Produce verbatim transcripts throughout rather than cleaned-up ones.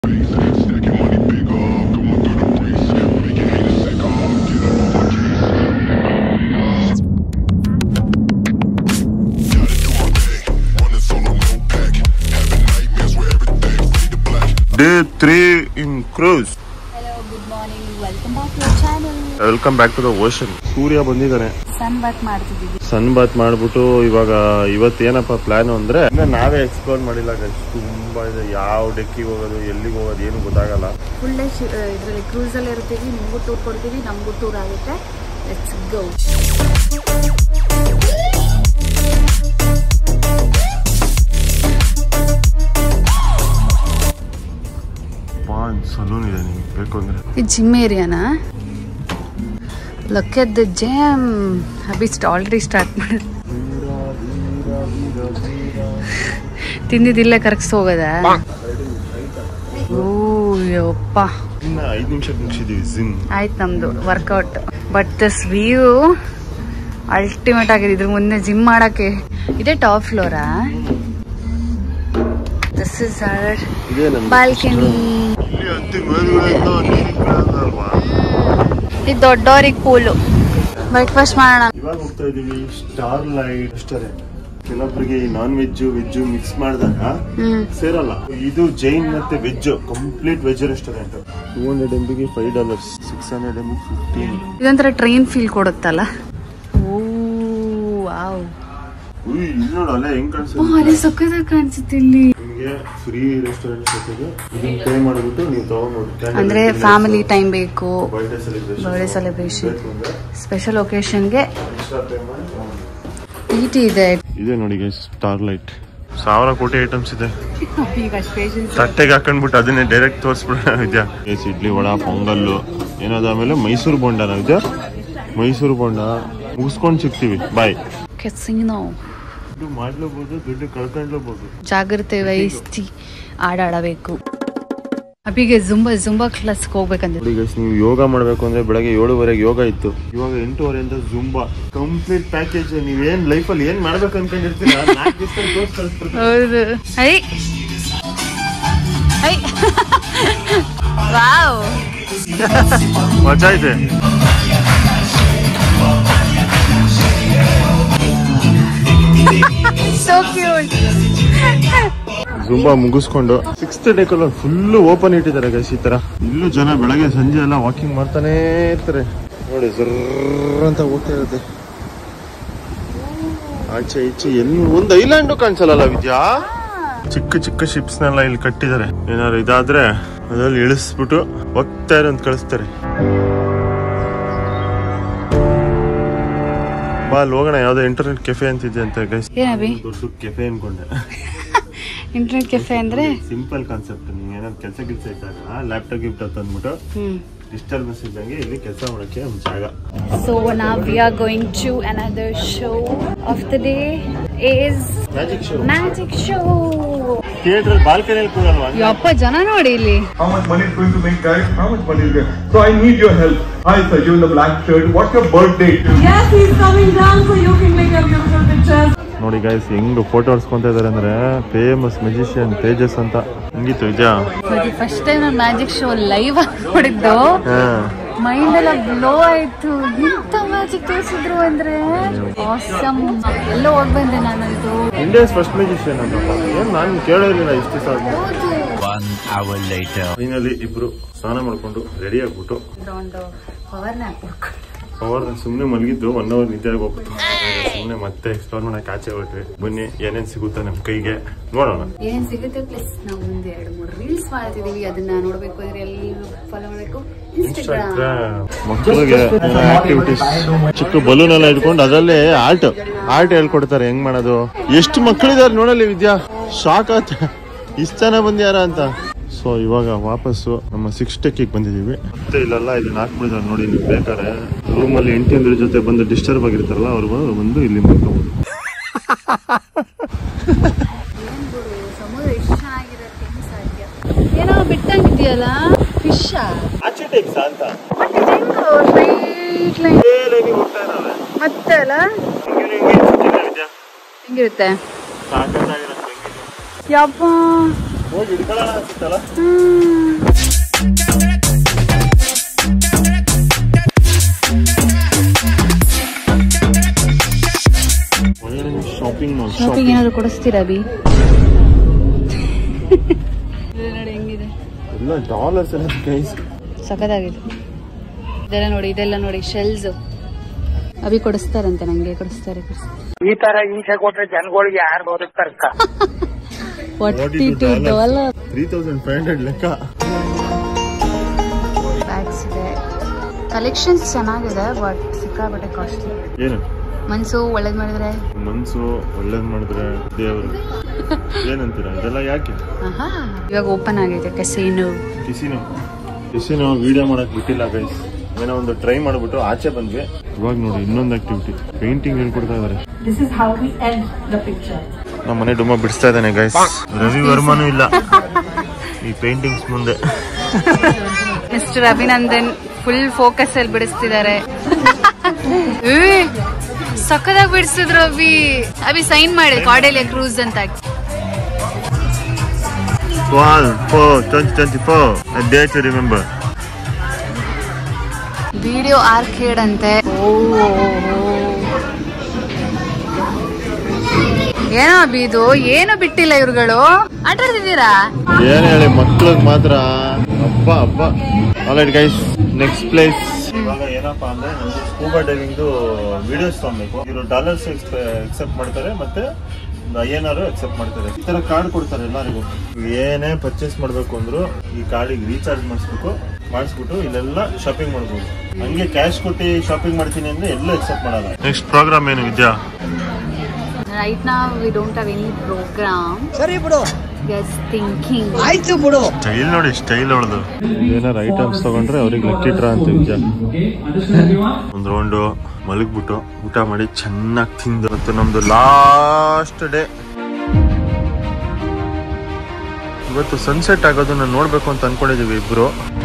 Day three in cruise. Hello, good morning. Welcome back to our channel. Welcome back to the ocean. ಸೂರ್ಯ ಬಂದಿದ್ದಾನೆ. ಸನ್ ಬಾತ್ ಮಾಡ್ತಿದ್ದೀವಿ. ಸನ್ ಬಾತ್ ಮಾಡ್ಬಿಟ್ಟು ಇವಾಗ ಇವತ್ತು ಏನಪ್ಪ ಪ್ಲಾನ್ ಅಂದ್ರೆ ನಾವೇ ಎಕ್ಸ್ಪ್ಲೋರ್ ಮಾಡಿಲ್ಲ ಗೈಸ್. ತುಂಬಾ ಇದೆ. ಯಾವ ಡೆಕ್ಕಿಗೆ ಹೋಗೋದು, ಎಲ್ಲಿಗೆ ಹೋಗೋದು ಏನು ಗೊತ್ತಾಗಲ್ಲ. ಫುಲ್ ಡೇ ಇದರಲ್ಲಿ ಕ್ರೂಸ್ ಅಲ್ಲಿ ಇರ್ತೀವಿ. ನಿಮಗೂ ಟೂರ್ ಕೊಡ್ತೀವಿ, ನಮಗೂ ಟೂರ್ ಆಗುತ್ತೆ. Let's go. ಸಲೂನ್ ಇದೆ ನಿಮ್ಗೆ ಬೇಕು ಅಂದ್ರೆ. ಈ ಜಿಮ್ ಏರಿಯಾನಾ? Look at the gym. Abhi already start ಮಾಡಿ ತಿಂದಿದ್ದಿಲ್ಲ ಕರಗಿಸ್ ಹೋಗದ. ಓ ಯಪ್ಪ, ಇನ್ನ ಐದು ನಿಮಿಷ ಮುಗಿಸಿದೀವಿ ಜಿಮ್. ಆಯ್ತು ನಮ್ದು workout. But this view ultimate ಆಗಿದೆ. ಇದ್ರ ಮುಂದೆ ಜಿಮ್ ಮಾಡಕ್ಕೆ. ಇದೇ ಟಾಪ್ ಫ್ಲೋರಾ? This is our balcony. ಇದು ದೊಡ್ಡವ್ರಿಗೆ ಪೂಲು. ಬ್ರೇಕ್ಫಾಸ್ಟ್ ಮಾಡೋಣ. ಇವಾಗ ಹೋಗ್ತಾ ಇದೀವಿ ಸ್ಟಾರ್ ಲೈಟ್ ರೆಸ್ಟೋರೆಂಟ್. ಕೆಲವೊಬ್ಬರಿಗೆ ನಾನ್ ವೆಜ್ ವೆಜ್ ಮಿಕ್ಸ್ ಮಾಡಿದಾಗ ಸೇರಲ್ಲ. ಇದು ಜೈನ್ ಮತ್ತೆ veg, complete veg restaurant. Two hundred M ಬಿಗೆ five dollars, six hundred M B fifteen. ಇದೊಂಥರ ಟ್ರೈನ್ ಫೀಲ್ ಕೊಡುತ್ತಲ್ಲ. Oh wow. ಇಲ್ಲಿ ನೋಡಲ್ಲ ಹೆಂಗ್ ಕಾಣಿಸುತ್ತೆ. ಅದೇ ಸಕ್ಕತ್ತಾಗಿ ಕಾಣಿಸುತ್ತೆ ಇಲ್ಲಿ. ನಿಮಗೆ ಫ್ರೀ ರೆಸ್ಟೋರೆಂಟ್ ಜೊತೆಗೆ ಇದನ್ನ ಪೇ ಮಾಡಿಬಿಟ್ಟು ನೀವು ತಗೊಂಡ್ಬೋದು. ಅಂದ್ರೆ ಫ್ಯಾಮಿಲಿ ಟೈಮ್ ಬೇಕು, birthday celebration, birthday celebration, special ಒಕೇಶನ್ಗೆ ಈಟಿ ಇದೆ. ಇದೆ ನೋಡಿ ಗೈಸ್ ಸ್ಟಾರ್ ಲೈಟ್. ಸಾವಿರ ಕೋಟಿ ಐಟಮ್ಸ್ ಇದೆ. ತಟ್ಟೆಗೆ ಹಾಕೊಂಡ್ಬಿಟ್ಟು ಅದನ್ನೇ ಡೈರೆಕ್ಟ್ ತೋರಿಸ್ಬಿಡೋಣ. ವಿದ್ಯಾ ಗೈಸ್ ಇಡ್ಲಿ ವಡ ಪೊಂಗಲ್ಲು ಏನಾದ. ಆಮೇಲೆ ಮೈಸೂರು ಬೋಂಡ ವಿದ್ಯಾ, ಮೈಸೂರು ಬೋಂಡ ಮುಗಿಸ್ಕೊಂಡು ಸಿಗ್ತೀವಿ. ಬಾಯ್. ಕೆಸಿನೋ ದುಡ್ಡು ಮಾಡ್ಲೇಬಹುದು, ದುಡ್ಡು ಕಳ್ಕೊಂಡ್ಲೇಬಹುದು. ಜಾಗ್ರತೆ ವಹಿಸಿ ಆಡಾಡಬೇಕು. ಅಭಿಗೆ ಜುಂಬಾ ಜುಂಬಾ ಕ್ಲಾಸ್ ಹೋಗ್ಬೇಕಂದ್ರೆ ನೀವು ಯೋಗ ಮಾಡ್ಬೇಕು ಅಂದ್ರೆ ಬೆಳಗ್ಗೆ ಏಳುವರೆಗೆ ಯೋಗ ಇತ್ತು, ಇವಾಗ ಎಂಟೂವರೆಯಿಂದ ಜುಂಬಾ. Complete package. ನೀವೇನ್ ಲೈಫ್ ಅಲ್ಲಿ ಏನ್ ಮಾಡ್ಬೇಕು ಅನ್ಕೊಂಡಿರ್ತೀರ ನಾಲ್ಕು ದಿವಸ. ಹೌದು. ಐ ಐ ವಾವ್, ಮಜಾ ಇದೆ. so cute. ಜುಂಬಾ ಮುಗಿಸ್ಕೊಂಡು ಸಿಕ್ಸ್ತ್ ಡೇಕಲ್ಲ ಫುಲ್ ಓಪನ್ ಇಟ್ಟಿದ್ದಾರೆ ಗೈಸ್. ಈ ತರ ಇಲ್ಲೂ ಜನ ಬೆಳಗ್ಗೆ ಸಂಜೆ ಎಲ್ಲ ವಾಕಿಂಗ್ ಮಾಡ್ತಾನೆ ಇರ್ತಾರೆ ನೋಡಿ. ಜರ್ರ ಅಂತ ಹೋಗ್ತಾ ಇರುತ್ತೆ ಆಚೆ ಈಚೆ. ಎಲ್ಲಿ ಒಂದು ಐಲ್ಯಾಂಡು ಕಾಣಿಸಲ್ಲ ವಿದ್ಯಾ. ಚಿಕ್ಕ ಚಿಕ್ಕ ಶಿಪ್ಸ್ ನೆಲ್ಲ ಇಲ್ಲಿ ಕಟ್ಟಿದ್ದಾರೆ. ಏನಾದ್ರು ಇದಾದ್ರೆ ಅದ್ರಲ್ಲಿ ಇಳಿಸ್ಬಿಟ್ಟು ಹೋಗ್ತಾ ಇರೋ ಅಂತ ಕಳಿಸ್ತಾರೆ. ಬಾ ಅಲ್ಲಿ ಹೋಗೋಣ. ಯಾವ್ದೋ ಇಂಟರ್ನೆಟ್ ಕೆಫೆ ಅಂತಿದೆ ಅಂತ ಗೈಸ್. ದೊಡ್ಡ ಕೆಫೆ ಅನ್ಕೊಂಡೆ. ಇಂಟರ್ನೆಟ್ ಕೆಫೆ ಅಂದ್ರೆ ಸಿಂಪಲ್ ಕಾನ್ಸೆಪ್ಟ್. ನೀವು ಏನಾದ್ರು ಕೆಲಸ ಕೆಲಸ ಇದ್ದಾಗ ಲ್ಯಾಪ್ಟಾಪ್ ಗಿಫ್ಟ್ ತಂದ್ಬಿಟ್ಟು ಡಿಸ್ಟರ್ಬೆನ್ಸ್ ಇದ್ದಂಗೆ ಇಲ್ಲಿ ಕೆಲಸ ಮಾಡಕ್ಕೆ ಒಂದು ಜಾಗ. So now we are going to another show of the day is magic show. Magic show. Theatre ಬಾಲ್ಕನಿಯಲ್ಲಿ ಕೂರಲ್ವಾ? ಯಪ್ಪ ಜನ ನೋಡಿ ಇಲ್ಲಿ. How much money is going to make, guys? How much money is there? So I need your help. Hi, sir, you in the black shirt. What's your birthday? Yes, he's coming down so you can make a beautiful pictures. ನೋಡಿ guys ಹೆಂಗ್ photo ಹೊಡ್ಸ್ಕೊಂತ ಇದಾರೆ ಅಂದ್ರೆ famous magician Tejas ಅಂತ. ಹಿಂಗಿತ್ತು Vijaya. First time ನಾನು magic show live ಆಗಿ ನೋಡಿದ್ದು. ಮೈಂಡ್ ಎಲ್ಲ ಬ್ಲೋ ಆಯ್ತು. ಇಂಥ ಮ್ಯಾಜಿಕ್ ತೋರಿಸಿದ್ರು ಅಂದ್ರೆ ಆಸಮ್. ಎಲ್ಲ ಹೋಗಿ ಬಂದೆ ನಾನಂತೂ. ಇಂಡಿಯಾಸ್ ಫಸ್ಟ್ ಮ್ಯಾಜಿಷಿಯನ್ ಅಂತ. ಏನ್ ನಾನು ಕೇಳಿರ್ಲಿಲ್ಲ ಇಷ್ಟು ದಿವಸ. ಫೈನಲಿ ಇಬ್ರು ಸ್ನಾನ ಮಾಡ್ಕೊಂಡು ರೆಡಿ ಆಗ್ಬಿಟ್ಟು ಪವರ್ ನ್ಯಾಪ್ ಪವರ್ ಸುಮ್ನೆ ಮಲಗಿದ್ದು ಒನ್ ಅವರ್ ನಿದ್ದೆ ಆಗೋಗ್ಬಿಟ್ಟು ಸುಮ್ನೆ ಮತ್ತೆ ಎಕ್ಸ್ಪ್ಲೋರ್ ಮಾಡಕ್ ಆಚೆ ಹೊರಟ್ವಿ. ಬನ್ನಿ ಏನೇನ್ ಸಿಗುತ್ತೆ ನಮ್ ಕೈಗೆ ನೋಡೋಣ. ಏನ್ ಸಿಗುತ್ತೆ. ಪ್ಲಸ್ ನಾವು ಒಂದ್ ಎರಡು ಮೂರು ರೀಲ್ಸ್ ಮಾಡ್ತಿದೀವಿ. ಅದನ್ನ ನೋಡ್ಬೇಕು ಅಂದ್ರೆ ಎಲ್ಲರೂ ಫಾಲೋ ಮಾಡಬೇಕು. ಇನ್ಸ್ಟಾಗ್ರಾಮ್. ಮಕ್ಕಳಿಗೆ ಆಕ್ಟಿವಿಟೀಸ್, ಚಿಕ್ಕ ಬಲೂನ್ ಎಲ್ಲ ಇಟ್ಕೊಂಡು ಅದರಲ್ಲೇ ಆರ್ಟ್ ಆರ್ಟ್ ಹೇಳ್ಕೊಡ್ತಾರೆ ಹೆಂಗ್ ಮಾಡೋದು. ಎಷ್ಟು ಮಕ್ಕಳಿದಾರೆ ನೋಡಲ್ಲಿ ವಿದ್ಯಾ. ಶಾಕ್ ಆತ ಇಷ್ಟ ಜನ ಬಂದ್ಯಾರ ಅಂತ. ಸೊ ಇವಾಗ ವಾಪಸ್ಸು ನಮ್ಮ ಸಿಕ್ಸ್ ಟೆಕ್ಕಿಗೆ ಬಂದಿದೀವಿ. ಮತ್ತೆ ಇಲ್ಲೆಲ್ಲ ಇದನ್ನ ಹಾಕ್ಬಿಡಿದಾರೆ ನೋಡಿ. ನೀವು ಬೇಕಾದ್ರೆ ರೂಮಲ್ಲಿ ಹೆಂಡತಿಯಂದ್ರ ಜೊತೆ ಬಂದು ಡಿಸ್ಟರ್ಬ್ ಆಗಿರ್ತಾರಲ್ಲ ಅವ್ರು ಬಂದು ಇಲ್ಲಿ ಮಾಡ್ಕೋಬಹುದು. ಸಮುದ್ರ ಎಷ್ಟು ಚೆನ್ನಾಗಿರುತ್ತೆ ಸಾಧ್ಯ. ಏನೋ ಬಿಟ್ಟಂಗಿದೆಯಲ್ಲ ಫಿಶ್ ಅಂತ ಮತ್ತೆ ಅಲ್ಲ ಹೆಂಗಿರುತ್ತೆ ಯಪ್ಪ ಹೋಗಿ ಹಿಡ್ಕೊಳ್ಳೋಣ ಅನ್ಸುತ್ತಲ್ಲ. Shopping mall. ಶಾಪಿಂಗ್ ಏನಾದ್ರು ಕೊಡಿಸ್ತೀರಾ ಅಭಿ? ನೋಡಿ ಹೆಂಗಿದೆ ಎಲ್ಲ ಡಾಲರ್ಸ್ ಎಲ್ಲ ಗೈಸ್, ಸಖತ್ತಾಗಿದೆ. ಇದೆಲ್ಲ ನೋಡಿ, ಇದೆಲ್ಲ ನೋಡಿ ಶೆಲ್ಸ್. ಅಭಿ ಕೊಡಿಸ್ತಾರಂತೆ, ನಂಗೆ ಕೊಡಿಸ್ತಾರೆ. ಈ ತರ ಹಿಂಸೆ ಕೊಟ್ರೆ ಜನಗಳಿಗೆ ಯಾರು ಬದುಕ್ತಾರೆ? Forty two dollar three thousand five hundred ಲೆಕ್ಕ. ಬ್ಯಾಗ್ಸ್ ಇದೆ, ಕಲೆಕ್ಷನ್ಸ್ ಚೆನ್ನಾಗಿದೆ, ಬಟ್ ಸಿಕ್ಕಾಪಟ್ಟೆ ಕಾಸ್ಟ್ಲಿ. ಏನು ಮನ್ಸು ಒಳ್ಳೇದ್ ಮಾಡಿದ್ರೆ, ಮನ್ಸು ಒಳ್ಳೇದ್ ಮಾಡಿದ್ರೆ ದೇವರು ಏನಂತೀರ? ಇದೆಲ್ಲ ಯಾಕೆ? ಇವಾಗ ಓಪನ್ ಆಗಿದೆ ಕೆಸಿನೋ. ಕಿಸಿನೋ ಕಿಸಿನೋ ವಿಡಿಯೋ ಮಾಡಕ್ ಬಿಟ್ಟಿಲ್ಲ ಗೈಸ್. ಏನೋ ಒಂದು ಟ್ರೈ ಮಾಡ್ಬಿಟ್ಟು ಆಚೆ ಬಂದ್ವಿ. ಇವಾಗ ನೋಡಿ ಇನ್ನೊಂದು ಆಕ್ಟಿವಿಟಿ, ಪೇಂಟಿಂಗ್ ಹೇಳ್ಕೊಡ್ತಾ ಇದಾರೆ. This is how we end the picture. ನಮ್ಮ ಮನೆ ಡುಮ್ಮ ಬಿಡಿಸ್ತಾ ಇದ್ದಾನೆ ಗೈಸ್. ರವಿ ವರ್ಮನೂ ಇಲ್ಲ ಈ ಪೇಂಟಿಂಗ್ಸ್ ಮುಂದೆ. ಮಿಸ್ಟರ್ ಅಭಿನಂದನ್ ಫುಲ್ ಫೋಕಸ್ ಅಲ್ಲಿ ಬಿಡಿಸ್ತಿದ್ದಾರೆ. ಸಕ್ಕದಾಗಿ ಬಿಡಿಸಿದ್ರು ಅಭಿ. ಅಭಿ ಸೈನ್ ಮಾಡಿ ಕಾರ್ಡೆಲಿಯಾ ಕ್ರೂಸ್ ಅಂತ. Day to remember. Video arcade ಅಂತೆ. ಏನೋ ಅಭಿ ಇದು, ಏನು ಬಿಟ್ಟಿಲ್ಲ ಇವ್ರುಗಳು. ಆಟ ಆಡ್ತಿದ್ದೀರಾ? ಏನ್ ಹೇಳಿ ಮಕ್ಳಿಗೆ ಮಾತ್ರ ಹಬ್ಬ ಹಬ್ಬ. Alright guys, next place. ಇವಾಗ ಏನಪ್ಪಾ ಅಂದ್ರೆ ನಮ್ದು ಸ್ಕೂಬಾ ಡೈವಿಂಗ್ ವಿಡಿಯೋಸ್ ತಗೊಬೇಕು. ಇವರು ಡಾಲರ್ಸ್ ಎಕ್ಸೆಪ್ಟ್ ಮಾಡ್ತಾರೆ, ಮತ್ತೆ ಐಎನ್ಆರ್ ಎಕ್ಸೆಪ್ಟ್ ಮಾಡ್ತಾರೆ. ಈ ತರ ಕಾರ್ಡ್ ಕೊಡ್ತಾರೆ ಎಲ್ಲರಿಗೂ. ಏನೇ ಪರ್ಚೇಸ್ ಮಾಡ್ಬೇಕು ಅಂದ್ರು ಈ ಕಾರ್ಡಿಗೆ ರೀಚಾರ್ಜ್ ಮಾಡಿಸ್ಬೇಕು. ಮಾಡಿಸ್ಬಿಟ್ಟು ಇಲ್ಲೆಲ್ಲ ಶಾಪಿಂಗ್ ಮಾಡ್ಬೋದು. ಹಂಗೆ ಕ್ಯಾಶ್ ಕೊಟ್ಟು ಶಾಪಿಂಗ್ ಮಾಡ್ತೀನಿ ಅಂದ್ರೆ ಎಲ್ಲೂ ಎಕ್ಸೆಪ್ಟ್ ಮಾಡಲ್ಲ. ನೆಕ್ಸ್ಟ್ ಪ್ರೋಗ್ರಾಮ್ ಏನು ವಿದ್ಯಾ? Right now we don't have any program. ಸರಿ ಬಿಡು, Just thinking. ಆಯ್ತು ಬಿಡು. ಸ್ಟೈಲ್ ನೋಡಿ, ಸ್ಟೈಲ್ ಅವಳದು. ಏನಾರ ಐಟಮ್ಸ್ ತಗೊಂಡ್ರೆ ಅವ್ರಿಗೆ ಲಕ್ಕಿ ಡ್ರಾ ಅಂತ ವಿದ್ಯಾ. ಒಂದ್ ರೌಂಡು ಮಲಗ್ಬಿಟ್ಟು ಊಟ ಮಾಡಿ ಚೆನ್ನಾಗಿ ತಿಂದು, ಮತ್ತು ನಮ್ದು ಲಾಸ್ಟ್ ಡೇ ಇವತ್ತು ಸನ್ಸೆಟ್ ಆಗೋದನ್ನ ನೋಡ್ಬೇಕು ಅಂತ ಅನ್ಕೊಂಡಿದೀವಿ ಇಬ್ರು.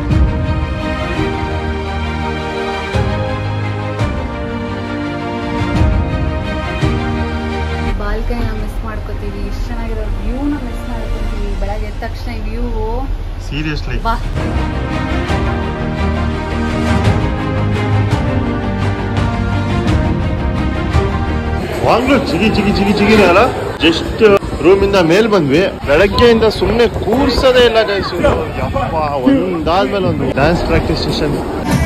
ಬಾಲ್ಕನಿನ ಮಿಸ್ ಮಾಡ್ಕೋತೀವಿ. ಇಷ್ಟು ಚೆನ್ನಾಗಿರೋ ವ್ಯೂನ ಮಿಸ್ ಮಾಡ್ಕೋತೀವಿ. ಬೆಳಗ್ಗೆ ಎದ್ದ ತಕ್ಷಣ ವ್ಯೂ ಸೀರಿಯಸ್ಲಿ ಬಾ. ವಾಂಗ್ಲು ಜಿಗಿ ಜಿಗಿ ಜಿಗಿ ಜಿಗಿನೇ ಅಲ್ಲ. ಜಸ್ಟ್ ರೂಮ್ ಇಂದ ಮೇಲ್ ಬಂದ್ವಿ. ಬೆಳಗ್ಗೆಯಿಂದ ಸುಮ್ನೆ ಕೂರ್ಸೋದೇ ಇಲ್ಲ ಗೈಸು. ಯಪ್ಪ, ಒಂದಾದ್ಮೇಲೆ ಒಂದು ಡ್ಯಾನ್ಸ್ ಪ್ರಾಕ್ಟೀಸ್ ಸೆಷನ್.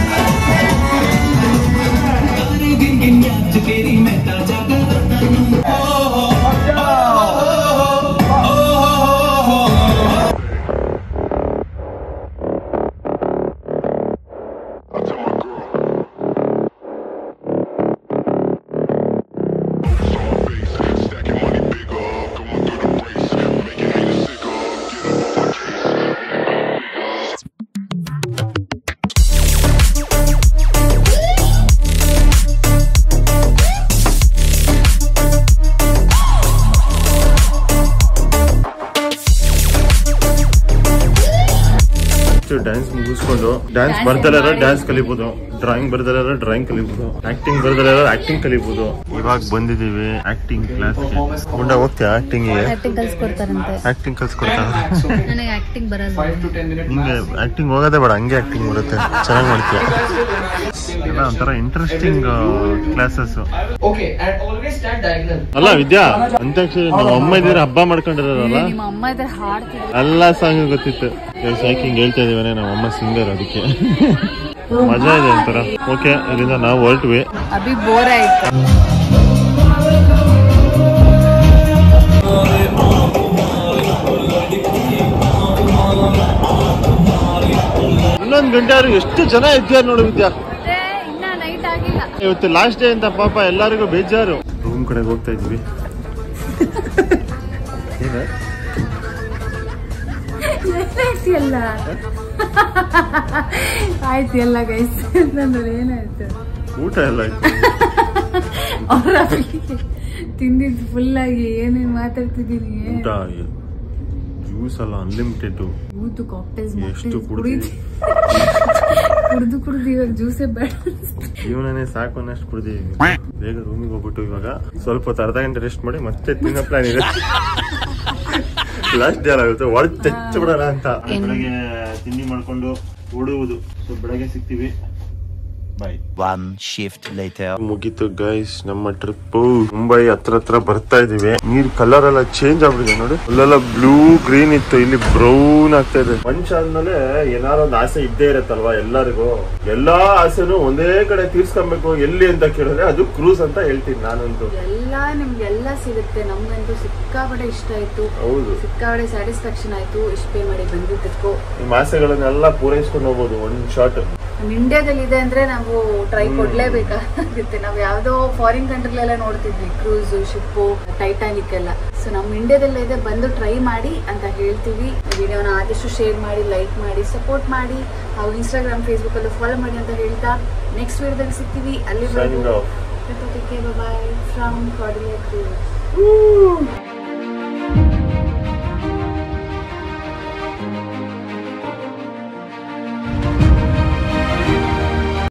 ಡ್ಯಾನ್ಸ್ ಮುಗಿಸ್ಕೊಂಡು, ಡ್ಯಾನ್ಸ್ ಬರ್ದಲ್ಲ ಡ್ಯಾನ್ಸ್ ಕಲಿಬಹುದು, ಡ್ರಾಯಿಂಗ್ ಬರ್ದಲ್ಲ ಡ್ರಾಯಿಂಗ್ ಕಲಿಬಹುದು, ಆಕ್ಟಿಂಗ್ ಬರ್ದಲ್ಲ ಆಕ್ಟಿಂಗ್ ಕಲಿಬಹುದು. ಇವಾಗ ಬಂದಿದೀವಿ ಆಕ್ಟಿಂಗ್ ಕ್ಲಾಸ್ಗೆ. ಮುಂದೆ ಹೋಗ್ತೀಯ ಆಕ್ಟಿಂಗ್? ಆಕ್ಟಿಂಗ್ ಕಲ್ಸ್ಕೊಡ್ತಾರಂತೆ. ಆಕ್ಟಿಂಗ್ ಕಲ್ಸ್ಕೊಡ್ತಾರ? ನನಗೆ ಆಕ್ಟಿಂಗ್ ಬರಲ್ಲ. ನಿಂಗೆ ಆಕ್ಟಿಂಗ್ ಹೋಗೋದೇ ಬೇಡ, ಹಂಗೆ ಆಕ್ಟಿಂಗ್ ಬರುತ್ತೆ, ಚೆನ್ನಾಗಿ ಮಾಡ್ತೀಯ. ಎಲ್ಲ ಒಂಥರ ಇಂಟ್ರೆಸ್ಟಿಂಗ್ ಕ್ಲಾಸಸ್. ಅಲ್ಲ ವಿದ್ಯಾ, ಅಂತ್ಯಾಕ್ಷರಿ ನಮ್ಮ ಅಮ್ಮ ಇದ್ರೆ ಹಬ್ಬ ಮಾಡ್ಕೊಂಡಿರೋರಲ್ಲ, ನಿಮ್ಮ ಅಮ್ಮ ಇದ್ರೆ ಹಾಡ್ತಿದ್ರು. ಎಲ್ಲ ಸಾಂಗ್ ಗೊತ್ತಿತ್ತು. ಸಾಕಿಂಗ್ ಹೇಳ್ತಾ ಇದೀವನೇ, ನಮ್ಮ ಅಮ್ಮ ಸಿಂಗರ್, ಅದಕ್ಕೆ ಮಜಾ ಇದೆ ಒಂಥರ. ಓಕೆ, ಇಲ್ಲಿಂದ ನಾವು ಹೊರಟ್ವಿ. ಅಭಿ ಬೋರ್ ಆಯ್ತು. ಇನ್ನೊಂದು ಗಂಟೆ ಆದ್ರೂ ಎಷ್ಟು ಜನ ಇದ್ದಾರೆ ನೋಡು ವಿದ್ಯಾ. ಇನ್ನ ನೈಟ್ ಆಗಿಲ್ಲ. ಇವತ್ತು ಲಾಸ್ಟ್ ಡೇ ಅಂತ ಪಾಪ ಎಲ್ಲರಿಗೂ ಬೇಜಾರು. ರೂಮ್ ಕಡೆಗೆ ಹೋಗ್ತಾ ಇದ್ವಿ. ಎಲ್ಲ ಆಯ್ತು ಎಲ್ಲ ಗೈಸ್. ನಂದ್ರೆ ಏನಾಯ್ತು, ಊಟ ಎಲ್ಲ ಆಯ್ತು. ಅವ್ರ ತಿಂದಿದ್ದು ಫುಲ್ ಆಗಿ ಏನೇನ್ ಮಾತಾಡ್ತಿದ್ದೀನಿ. ಊಟ, ಜ್ಯೂಸ್ ಎಲ್ಲ ಅನ್ಲಿಮಿಟೆಡ್. ಊತು ಕಾಕ್ಟೇಲ್ಸ್ ಎಷ್ಟು ಕುಡಿದು ಕುಡ್ದು ಕುಡ್ದು ಇವಾಗ ಜ್ಯೂಸೇ ಬೇಡ. ಜೀವನನೇ ಸಾಕು ಅನ್ನಷ್ಟು ಕುಡ್ದೀವಿ. ಬೇಗ ರೂಮಿಗೆ ಹೋಗ್ಬಿಟ್ಟು ಇವಾಗ ಸ್ವಲ್ಪ ಹೊತ್ತು ಅರ್ಧ ಗಂಟೆ ರೆಸ್ಟ್ ಮಾಡಿ ಮತ್ತೆ ತಿನ್ನೋ ಪ್ಲಾನ್ ಇದೆ. ಲಾಸ್ಟ್ ಡೇ ಆಗುತ್ತೆ ಹೊಡೆದು ತೆಚ್ಚ ಬಿಡೋಣ ಅಂತ. ಬೆಳಗ್ಗೆ ತಿಂಡಿ ಮಾಡ್ಕೊಂಡು ಓಡುವುದು. ಸೊ ಬೆಳಗ್ಗೆ ಸಿಗ್ತೀವಿ. ಬಾಯ್. One shift later. ಮುಗೀತು ಗೈಸ್ ನಮ್ಮ ಟ್ರಿಪ್. ಮುಂಬೈ ಹತ್ರ ಹತ್ರ ಬರ್ತಾ ಇದೀವಿ. ನೀರ್ ಕಲರ್ ಎಲ್ಲ ಚೇಂಜ್ ಆಗ್ಬಿಟ್ಟಿದೆ ನೋಡಿ. ಅಲ್ಲೆಲ್ಲ ಬ್ಲೂ ಗ್ರೀನ್ ಇತ್ತು, ಇಲ್ಲಿ ಬ್ರೌನ್ ಆಗ್ತಾ ಇದೆ. ಮನುಷ್ಯ ಆದ್ಮೇಲೆ ಏನಾರು ಒಂದು ಆಸೆ ಇದ್ದೇ ಇರತ್ತಲ್ವಾ ಎಲ್ಲರಿಗೂ. ಎಲ್ಲಾ ಆಸೆನು ಒಂದೇ ಕಡೆ ತೀರ್ಸ್ಕೊಬೇಕು. ಎಲ್ಲಿ ಅಂತ ಕೇಳಿದ್ರೆ ಅದು ಕ್ರೂಸ್ ಅಂತ ಹೇಳ್ತೀನಿ ನಾನಂತೂ. ಎಲ್ಲ ನಿಮ್ಗೆಲ್ಲ ಸಿಗುತ್ತೆ. ನಮ್ಗಂತೂ ಸಿಕ್ಕಾಪಟ್ಟೆ ಇಷ್ಟ ಆಯ್ತು. ಹೌದು, ಸಿಕ್ಕಾಪಟ್ಟೆ ಸ್ಯಾಟಿಸ್ಫ್ಯಾಕ್ಷನ್ ಆಯ್ತು. ಇಷ್ಟು ಪೇ ಮಾಡಿ ಬಂದಿದ್ದಕ್ಕೂ ನಿಮ್ಮ ಆಸೆಗಳನ್ನೆಲ್ಲ ಪೂರೈಸ್ಕೊಂಡು ಹೋಗ್ಬೋದು ಒಂದ್ ಶಾರ್ಟ್. ನಮ್ಮ ಇಂಡಿಯಾದಲ್ಲಿ ಇದೆ ಅಂದ್ರೆ ನಾವು ಟ್ರೈ ಕೊಡ್ಲೇಬೇಕಾಗುತ್ತೆ. ನಾವು ಯಾವ್ದೋ ಫಾರಿನ್ ಕಂಟ್ರಿಲೆಲ್ಲ ನೋಡ್ತಿದ್ವಿ ಕ್ರೂಸ್ ಶಿಪ್ಪು ಟೈಟಾನಿಕ್ ಎಲ್ಲ. ಸೊ ನಮ್ಮ ಇಂಡಿಯಾದಲ್ಲೇ ಇದೆ, ಬಂದು ಟ್ರೈ ಮಾಡಿ ಅಂತ ಹೇಳ್ತೀವಿ. ವಿಡಿಯೋನ ಆದಷ್ಟು ಶೇರ್ ಮಾಡಿ, ಲೈಕ್ ಮಾಡಿ, ಸಪೋರ್ಟ್ ಮಾಡಿ, ಹಾಗೂ ಇನ್ಸ್ಟಾಗ್ರಾಮ್ ಫೇಸ್ಬುಕ್ ಅಲ್ಲೂ ಫಾಲೋ ಮಾಡಿ ಅಂತ ಹೇಳ್ತಾ ನೆಕ್ಸ್ಟ್ ವಿಡಿಯೋದಲ್ಲಿ ಸಿಗ್ತೀವಿ. ಅಲ್ಲಿ ಬಾಯ್ ಫ್ರಮ್ ಕಾರ್ಡಿಯಾ ಕ್ರೂಸ್.